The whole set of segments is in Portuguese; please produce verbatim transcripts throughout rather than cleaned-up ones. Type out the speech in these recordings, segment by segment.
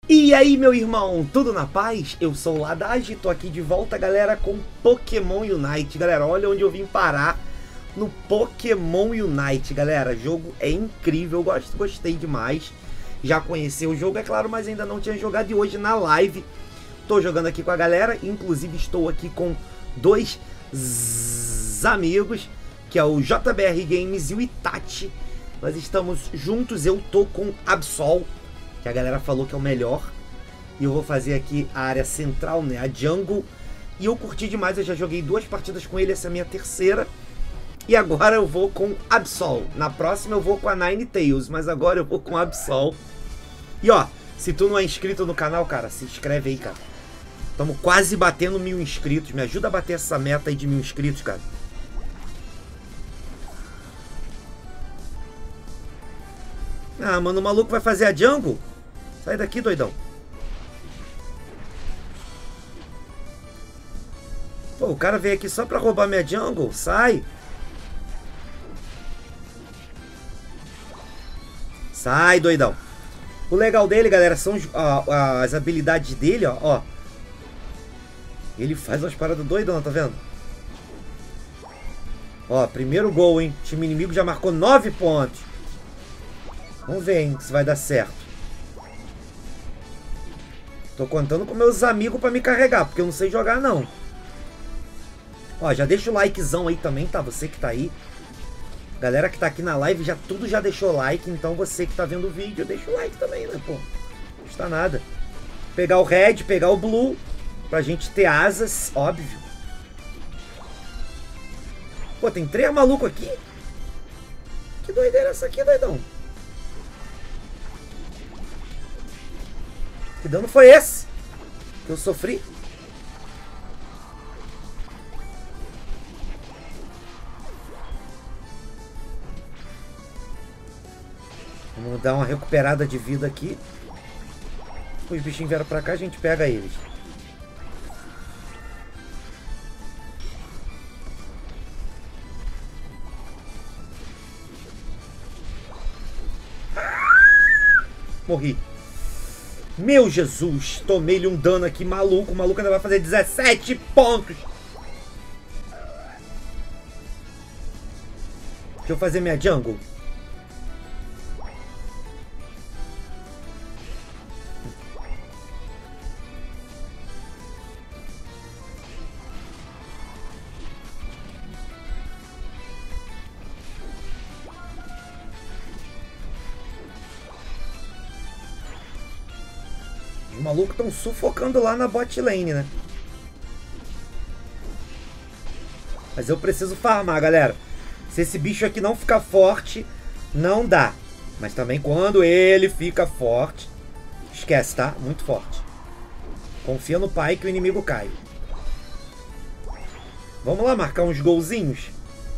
E aí, meu irmão, tudo na paz? Eu sou o Ladage, tô aqui de volta, galera, com Pokémon Unite. Galera, olha onde eu vim parar, no Pokémon Unite, galera. O jogo é incrível, gosto, gostei demais. Já conheci o jogo, é claro, mas ainda não tinha jogado. E hoje na live, tô jogando aqui com a galera. Inclusive estou aqui com dois amigos, que é o J B R Games e o Itachi. Nós estamos juntos, eu tô com Absol, que a galera falou que é o melhor. E eu vou fazer aqui a área central, né, a jungle. E eu curti demais, eu já joguei duas partidas com ele, essa é a minha terceira. E agora eu vou com Absol. Na próxima eu vou com a Ninetales, mas agora eu vou com Absol. E ó, se tu não é inscrito no canal, cara, se inscreve aí, cara. Estamos quase batendo mil inscritos, me ajuda a bater essa meta aí de mil inscritos, cara. Ah, mano, o maluco vai fazer a jungle? Sai daqui, doidão. Pô, o cara veio aqui só pra roubar minha jungle. Sai. Sai, doidão. O legal dele, galera, são uh, as habilidades dele, ó, ó. Ele faz umas paradas doidão, tá vendo? Ó, primeiro gol, hein? O time inimigo já marcou nove pontos. Vamos ver, hein, se vai dar certo. Tô contando com meus amigos pra me carregar, porque eu não sei jogar, não. Ó, já deixa o likezão aí também, tá? Você que tá aí. Galera que tá aqui na live, já tudo já deixou like. Então você que tá vendo o vídeo, deixa o like também, né, pô? Não custa nada. Pegar o red, pegar o blue, pra gente ter asas, óbvio. Pô, tem três malucos aqui? Que doideira essa aqui, doidão? Que dano foi esse que eu sofri? Vamos dar uma recuperada de vida aqui. Os bichinhos vieram pra cá, a gente pega eles. Morri. Meu Jesus, tomei-lhe um dano aqui, maluco. O maluco ainda vai fazer dezessete pontos. Deixa eu fazer minha jungle. Os malucos estão sufocando lá na bot lane, né? Mas eu preciso farmar, galera. Se esse bicho aqui não ficar forte, não dá. Mas também quando ele fica forte, esquece, tá? Muito forte. Confia no pai que o inimigo cai. Vamos lá marcar uns golzinhos?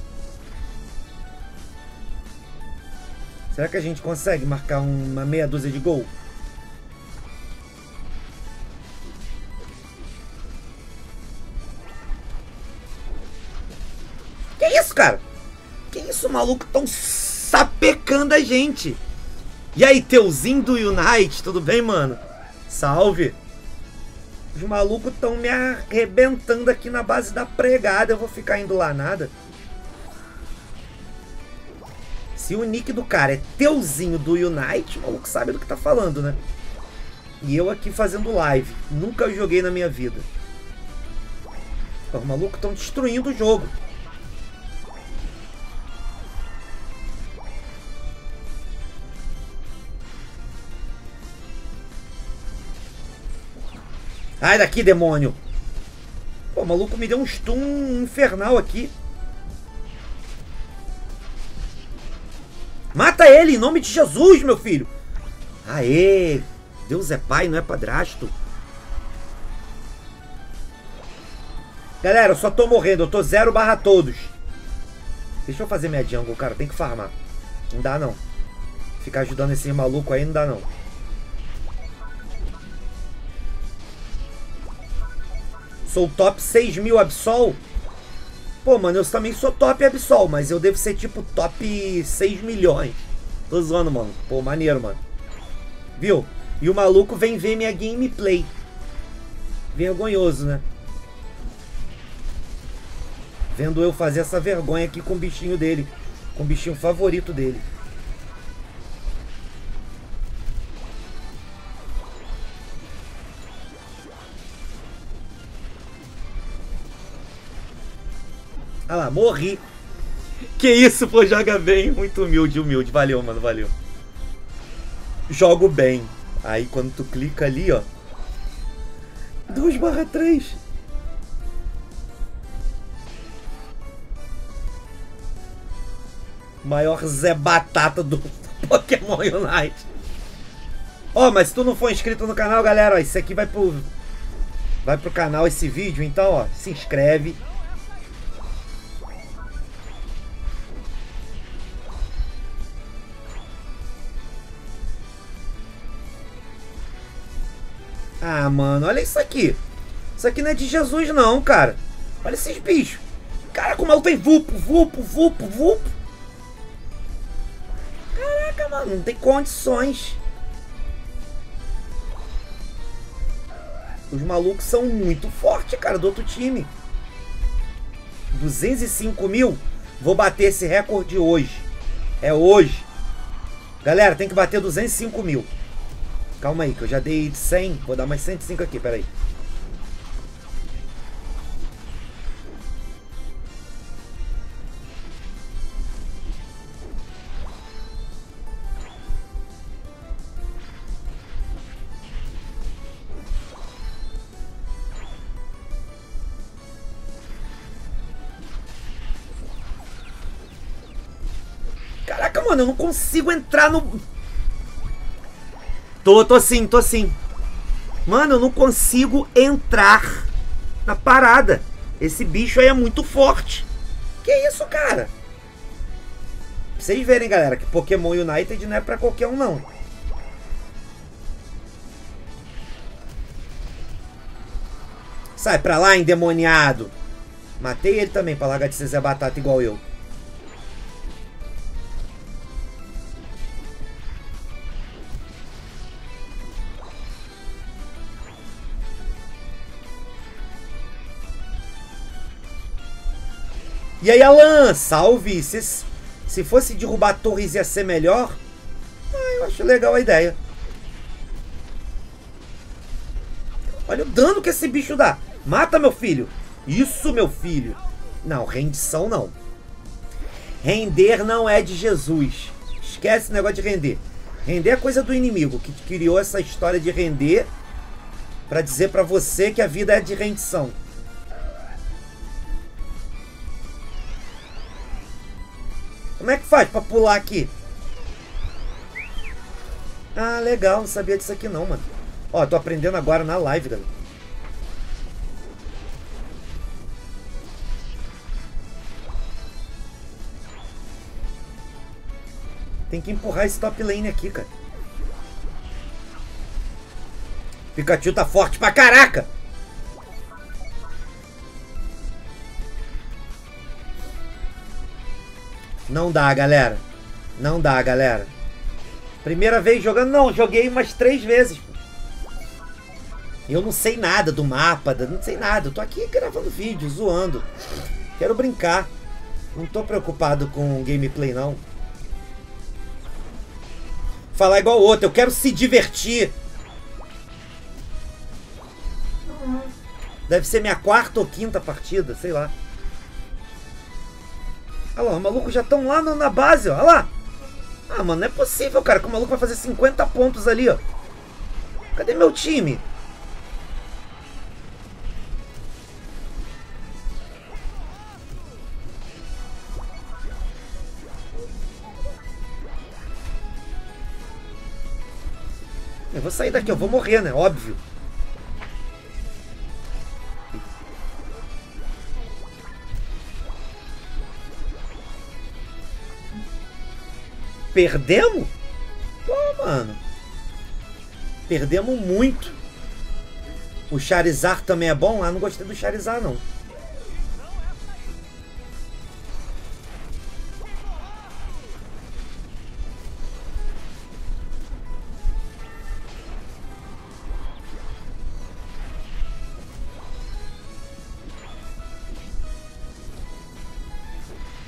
Será que a gente consegue marcar uma meia dúzia de gol? Que isso, cara? Que isso, maluco? Tão sapecando a gente. E aí, teuzinho do Unite, tudo bem, mano? Salve. Os malucos estão me arrebentando aqui na base da pregada. Eu vou ficar indo lá nada. Se o nick do cara é teuzinho do Unite, o maluco sabe do que tá falando, né? E eu aqui fazendo live. Nunca joguei na minha vida. Os malucos estão destruindo o jogo. Ai, daqui, demônio. Pô, o maluco me deu um stun infernal aqui. Mata ele, em nome de Jesus, meu filho. Aê. Deus é pai, não é padrasto. Galera, eu só tô morrendo. Eu tô zero barra todos. Deixa eu fazer minha jungle, cara. Tem que farmar. Não dá, não. Ficar ajudando esse maluco aí não dá, não. Sou top seis mil Absol. Pô, mano, eu também sou top Absol, mas eu devo ser tipo top seis milhões. Tô zoando, mano. Pô, maneiro, mano. Viu? E o maluco vem ver minha gameplay. Vergonhoso, né? Vendo eu fazer essa vergonha aqui com o bichinho dele. Com o bichinho favorito dele. Ah lá, morri. Que isso, pô, joga bem. Muito humilde, humilde. Valeu, mano, valeu. Jogo bem. Aí quando tu clica ali, ó. dois barra três. Maior Zé Batata do Pokémon Unite. Ó, oh, mas se tu não for inscrito no canal, galera, ó, isso aqui vai pro... Vai pro canal esse vídeo, então, ó, se inscreve. Ah, mano, olha isso aqui. Isso aqui não é de Jesus, não, cara. Olha esses bichos. Caraca, o maluco tem vupo, vupo, vupo, vupo. Caraca, mano, não tem condições. Os malucos são muito fortes, cara, do outro time. duzentos e cinco mil. Vou bater esse recorde hoje. É hoje. Galera, tem que bater duzentos e cinco mil. Calma aí, que eu já dei cem. Vou dar mais cento e cinco aqui, peraí. Caraca, mano, eu não consigo entrar no... Tô, tô sim, tô sim. Mano, eu não consigo entrar na parada. Esse bicho aí é muito forte. Que isso, cara? Pra vocês verem, galera, que Pokémon United não é pra qualquer um, não. Sai pra lá, endemoniado. Matei ele também pra largar de ser Zé Batata igual eu. E aí, Alan, salve! Se, se fosse derrubar torres ia ser melhor? Ah, eu acho legal a ideia. Olha o dano que esse bicho dá. Mata, meu filho. Isso, meu filho. Não, rendição não. Render não é de Jesus. Esquece esse negócio de render. Render é coisa do inimigo, que criou essa história de render pra dizer pra você que a vida é de rendição. Como é que faz pra pular aqui? Ah, legal. Não sabia disso aqui não, mano. Ó, tô aprendendo agora na live, galera. Tem que empurrar esse top lane aqui, cara. Pikachu tá forte pra caraca! Não dá, galera. Não dá, galera. Primeira vez jogando... Não, joguei umas três vezes. Eu não sei nada do mapa, não sei nada. Eu tô aqui gravando vídeo, zoando. Quero brincar. Não tô preocupado com gameplay, não. Falar igual o outro. Eu quero se divertir. Deve ser minha quarta ou quinta partida, sei lá. Olha lá, os malucos já estão lá na base, ó. Olha lá. Ah, mano, não é possível, cara, que o maluco vai fazer cinquenta pontos ali, ó. Cadê meu time? Eu vou sair daqui, eu vou morrer, né? Óbvio. Perdemos? Pô, mano. Perdemos muito. O Charizard também é bom? Ah, não gostei do Charizard, não.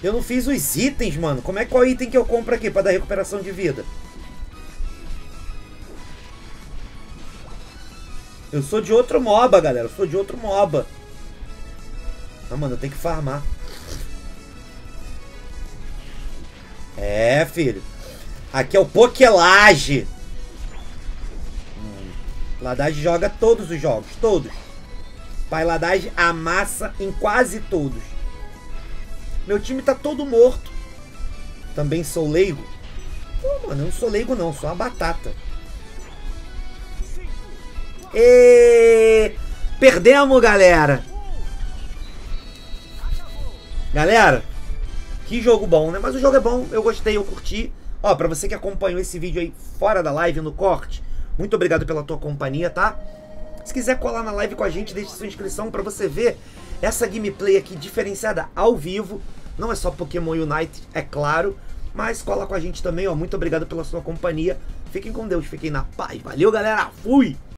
Eu não fiz os itens, mano. Como é qual item que eu compro aqui pra dar recuperação de vida? Eu sou de outro MOBA, galera. Eu sou de outro MOBA. Ah, mano, eu tenho que farmar. É, filho. Aqui é o Pokelage. Hum. Ladage joga todos os jogos. Todos. Pai Ladage amassa em quase todos. Meu time tá todo morto. Também sou leigo. Pô, mano, eu não sou leigo não. Sou uma batata. E... Perdemos, galera. Galera, que jogo bom, né? Mas o jogo é bom, eu gostei, eu curti. Ó, pra você que acompanhou esse vídeo aí fora da live, no corte, muito obrigado pela tua companhia, tá? Se quiser colar na live com a gente, deixe sua inscrição pra você ver essa gameplay aqui diferenciada ao vivo. Não é só Pokémon Unite, é claro, mas cola com a gente também, ó. Muito obrigado pela sua companhia. Fiquem com Deus, fiquem na paz. Valeu, galera. Fui!